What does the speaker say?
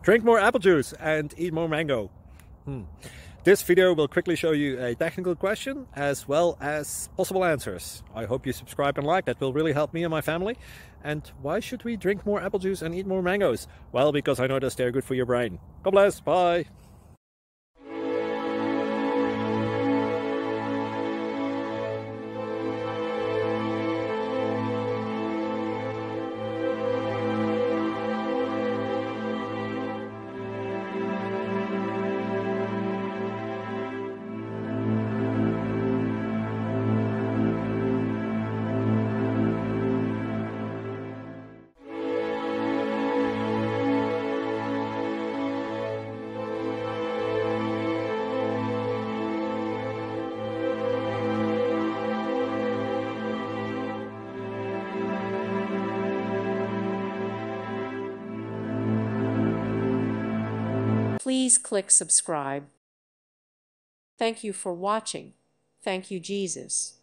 Drink more apple juice and eat more mango. This video will quickly show you a technical question as well as possible answers. I hope you subscribe and like, that will really help me and my family. And why should we drink more apple juice and eat more mangoes? Well, because I noticed they're good for your brain. God bless, bye! Please click subscribe. Thank you for watching. Thank you, Jesus.